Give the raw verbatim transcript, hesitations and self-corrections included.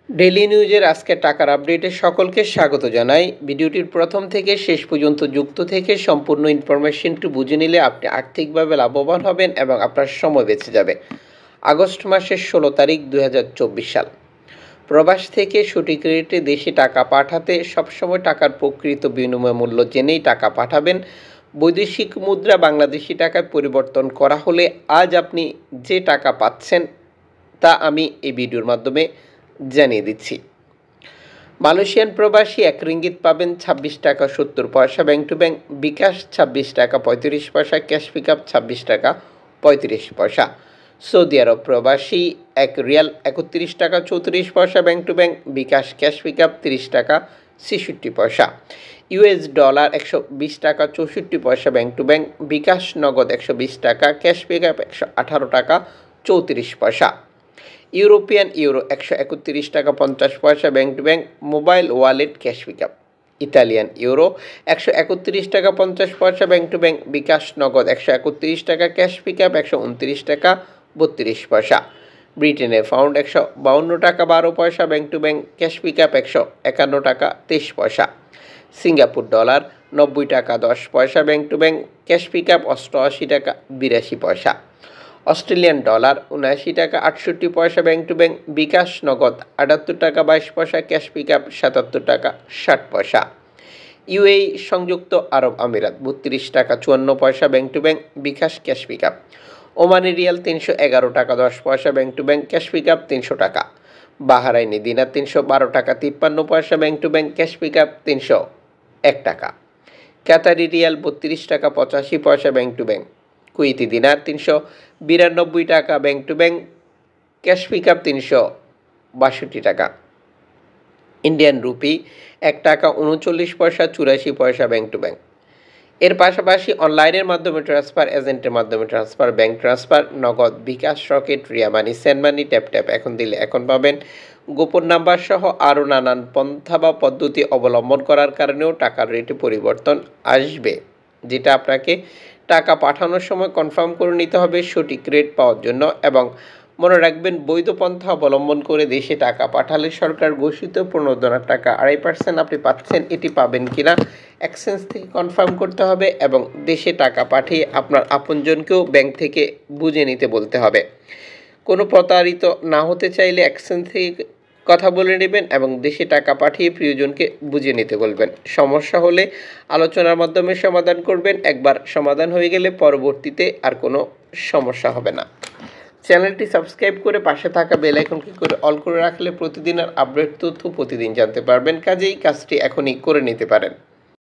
Daily নিউজের আজকে টাকার আপডেটে সকলকে স্বাগত জানাই। ভিডিওটির প্রথম থেকে শেষ পর্যন্ত যুক্ত থেকে সম্পূর্ণ ইনফরমেশনটি বুঝে নিলে আপনি আর্থিকভাবে লাভবান হবেন এবং আপনার সময় বেঁচে যাবে। আগস্ট মাসের ষোলো তারিখ দুই হাজার চব্বিশ সাল। প্রবাস থেকে সঠিক রেটে দেশে টাকা পাঠাতে সবসময় টাকার প্রকৃত বিনিময় মূল্য জেনেই টাকা পাঠাবেন। বৈদেশিক মুদ্রা বাংলাদেশি টাকায় পরিবর্তন করা হলে আজ আপনি যে টাকা পাচ্ছেন তা আমি এই ভিডিওর মাধ্যমে জানিয়ে দিচ্ছি। মালয়েশিয়ান প্রবাসী এক রিঙ্গিত পাবেন ছাব্বিশ টাকা সত্তর পয়সা ব্যাংক টু ব্যাংক, বিকাশ ছাব্বিশ টাকা পঁয়ত্রিশ পয়সা, ক্যাশ পিকআপ ছাব্বিশ টাকা পঁয়ত্রিশ পয়সা। সৌদি আরব প্রবাসী এক রিয়াল একত্রিশ টাকা চৌত্রিশ পয়সা bank to bank, bKash cash pickup তিরিশ টাকা ছেষট্টি পয়সা। ইউএস ডলার একশো বিশ টাকা চৌষট্টি পয়সা ব্যাংক টু ব্যাংক, বিকাশ নগদ একশো বিশ টাকা, ক্যাশ পিকআপ একশো আঠারো টাকা চৌত্রিশ পয়সা। ইউরোপিয়ান ইউরো একশো একত্রিশ টাকা পঞ্চাশ পয়সা bank to bank, mobile wallet cash pickup. Italian euro একশো একত্রিশ টাকা পঞ্চাশ পয়সা ব্যাংক টু ব্যাংক, বিকাশ নগদ একশো একত্রিশ টাকা, ক্যাশ পিকআপ একশো উনত্রিশ টাকা বত্রিশ পয়সা। ব্রিটেনের পাউন্ড একশো বাউন্ন টাকা বারো পয়সা bank to bank, cash pickup একশো একান্ন টাকা তেইশ পয়সা। সিঙ্গাপুর ডলার নব্বই টাকা দশ পয়সা bank to bank, cash pickup অষ্টআশি টাকা বিরাশি পয়সা। অস্ট্রেলিয়ান ডলার উনআশি টাকা আটষট্টি পয়সা ব্যাংক টু ব্যাংক, বিকাশ নগদ আটাত্তর টাকা বাইশ পয়সা, ক্যাশ পিকআপ সাতাত্তর টাকা ষাট পয়সা। ইউএই সংযুক্ত আরব আমিরাত বত্রিশ টাকা চুয়ান্ন পয়সা bank to bank, bKash cash pickup. Omani riyal তিনশো এগারো টাকা দশ পয়সা bank to bank, cash pickup তিনশো টাকা। বাহারাইনি দিনার তিনশো বারো টাকা তিপ্পান্ন পয়সা bank to bank, cash pickup তিনশো এক টাকা। কাতারি রিয়াল বত্রিশ টাকা পঁচাশি পয়সা bank to bank. Kuwaiti dinar তিনশো বিরানব্বই টাকা bank to bank, cash pickup তিনশো বাষট্টি টাকা। ইন্ডিয়ান রুপি এক টাকা উনচল্লিশ পয়সা চুরাশি পয়সা ব্যাংক টু ব্যাংক। এর পাশাপাশি অনলাইনের মাধ্যমে ট্রান্সফার, এজেন্টের মাধ্যমে transfer, bank transfer, Nagad, bKash, Rocket, Ria Money, send money, tap tap এখন দিলে এখন পাবেন, গোপন নাম্বার সহ আরও নানান পন্থা বা পদ্ধতি অবলম্বন করার কারণেও টাকার রেটে পরিবর্তন আসবে, যেটা আপনাকে টাকা পাঠানোর সময় কনফার্ম করে নিতে হবে সঠিক রেট পাওয়ার জন্য। এবং মনে রাখবেন, বৈধ পন্থা অবলম্বন করে দেশে টাকা পাঠালে সরকার ঘোষিত প্রণোদনার টাকা আড়াই পার্সেন্ট আপনি পাচ্ছেন, এটি পাবেন কিনা এক্সচেঞ্জ থেকে কনফার্ম করতে হবে এবং দেশে টাকা পাঠিয়ে আপনার আপনজনকেও ব্যাংক থেকে বুঝে নিতে বলতে হবে। কোনো প্রতারিত না হতে চাইলে এক্সচেঞ্জ থেকে কথা বলে নেবেন এবং দেশে টাকা পাঠিয়ে প্রিয়জনকে বুঝে নিতে বলবেন। সমস্যা হলে আলোচনার মাধ্যমে সমাধান করবেন। একবার সমাধান হয়ে গেলে পরবর্তীতে আর কোনো সমস্যা হবে না। চ্যানেলটি সাবস্ক্রাইব করে পাশে থাকা বেল আইকন ক্লিক করে অল করে রাখলে প্রতিদিনের আপডেট তথ্য প্রতিদিন জানতে পারবেন। কাজেই কাজটি এখনই করে নিতে পারেন।